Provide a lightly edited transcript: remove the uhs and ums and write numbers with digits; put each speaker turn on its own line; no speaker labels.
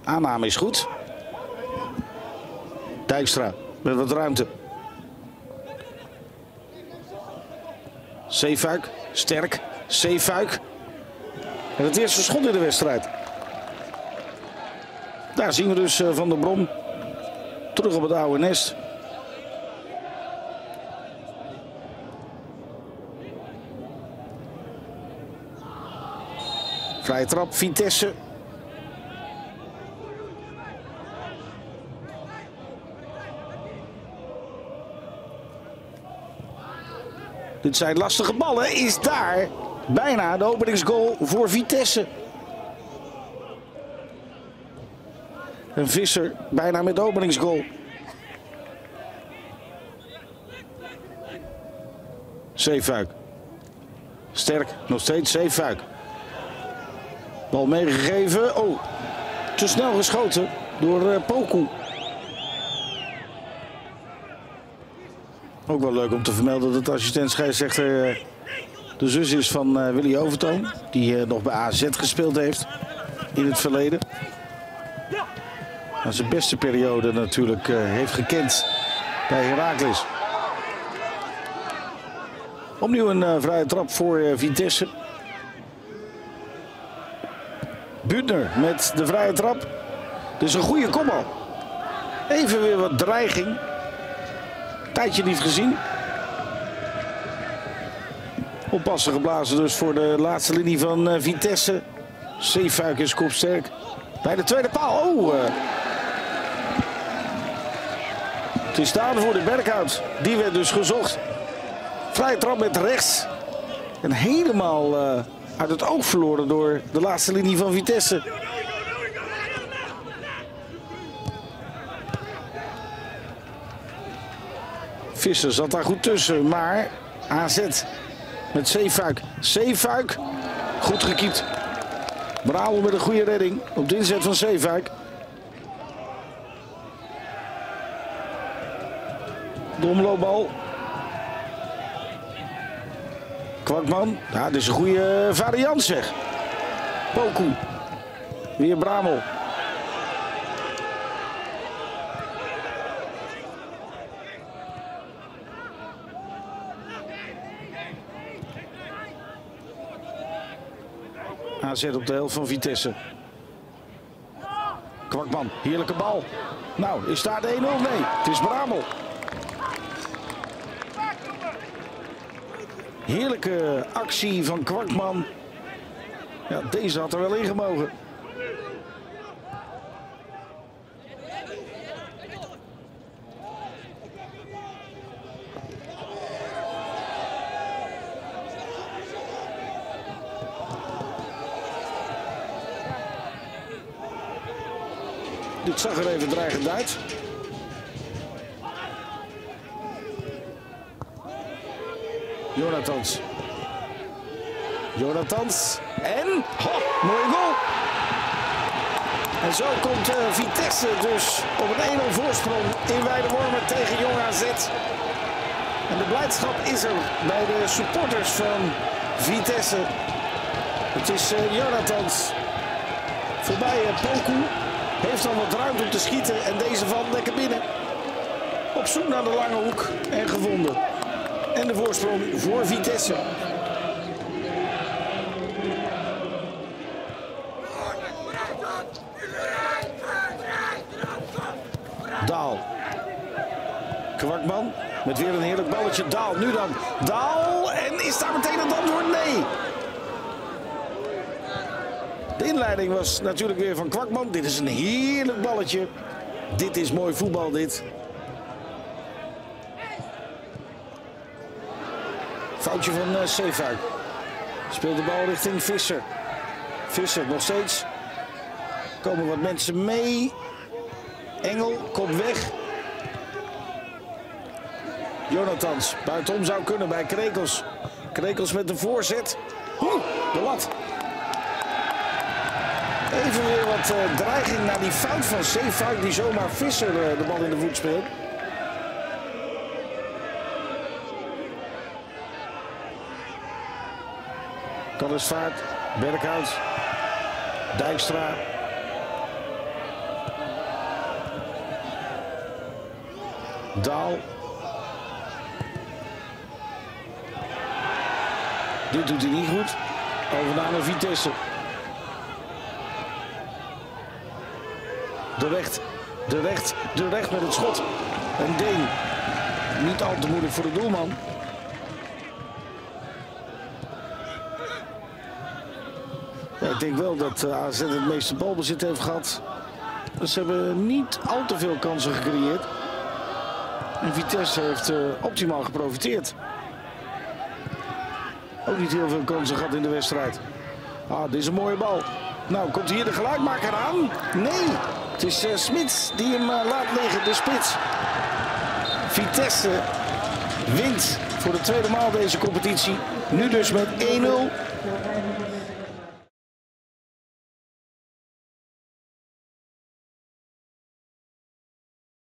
Aanname is goed. Dijkstra met wat ruimte. Zeefuik, sterk. Zeefuik. En het eerste schot in de wedstrijd. Daar zien we dus Van der Brom. Terug op het oude nest. Vrije trap, Vitesse. Dit zijn lastige ballen. Is daar bijna de openingsgoal voor Vitesse. Een Visser bijna met de openingsgoal. Zeefuik. Sterk, nog steeds Zeefuik. Bal meegegeven. Oh, te snel geschoten door Poku. Ook wel leuk om te vermelden dat de assistent-scheidsrechter de zus is van Willy Overtoom. Die nog bij AZ gespeeld heeft in het verleden. Maar zijn beste periode natuurlijk heeft gekend bij Heracles. Opnieuw een vrije trap voor Vitesse. Büttner met de vrije trap. Dus een goede kopbal. Even weer wat dreiging. Tijdje niet gezien. Oppassen geblazen dus voor de laatste linie van Vitesse. Zeefuik is kopsterk. Bij de tweede paal. Oh. Het is daar voor de Berghout. Die werd dus gezocht. Vrije trap met rechts. En helemaal uit het oog verloren door de laatste linie van Vitesse. Visser zat daar goed tussen, maar AZ met Zeefuik. Zeefuik, goed gekiept. Brouwer met een goede redding op de inzet van Zeefuik. De omloopbal. Kwakman, ja, dit is een goede variant zeg. Poku, weer Bramel. AZ op de helft van Vitesse. Kwakman, heerlijke bal. Nou, is daar de 1-0? Nee, het is Bramel. Heerlijke actie van Kwakman. Ja, deze had er wel in gemogen. Dit zag er even dreigend uit. Jonathans. Jonathans. En... mooie goal. En zo komt Vitesse dus op een 1-0 voorsprong in Weidewormer tegen Jong AZ. En de blijdschap is er bij de supporters van Vitesse. Het is Jonathans. Voorbij Poku. Heeft dan wat ruimte om te schieten en deze valt lekker binnen. Op zoek naar de lange hoek en gevonden. En de voorsprong voor Vitesse. Daal. Kwakman met weer een heerlijk balletje. Daal, nu dan. Daal en is daar meteen het antwoord? Nee. De inleiding was natuurlijk weer van Kwakman. Dit is een heerlijk balletje. Dit is mooi voetbal dit. Foutje van Zeefuik. Speelt de bal richting Visser. Visser nog steeds. Komen wat mensen mee. Engel komt weg. Jonathans. Buitenom zou kunnen bij Krekels. Krekels met de voorzet. De lat. Even weer wat dreiging naar die fout van Zeefuik. Die zomaar Visser de bal in de voet speelt. Kallersvaart, Berghout, Dijkstra. Daal. Dit doet hij niet goed. Overname Vitesse. De recht met het schot. En Deen. Niet al te moeilijk voor de doelman. Ja, ik denk wel dat AZ het meeste balbezit heeft gehad. Ze hebben niet al te veel kansen gecreëerd. En Vitesse heeft optimaal geprofiteerd. Ook niet heel veel kansen gehad in de wedstrijd. Dit is een mooie bal. Nou, komt hier de gelijkmaker aan? Nee, het is Smits die hem laat liggen, de spits. Vitesse wint voor de tweede maal deze competitie. Nu dus met 1-0.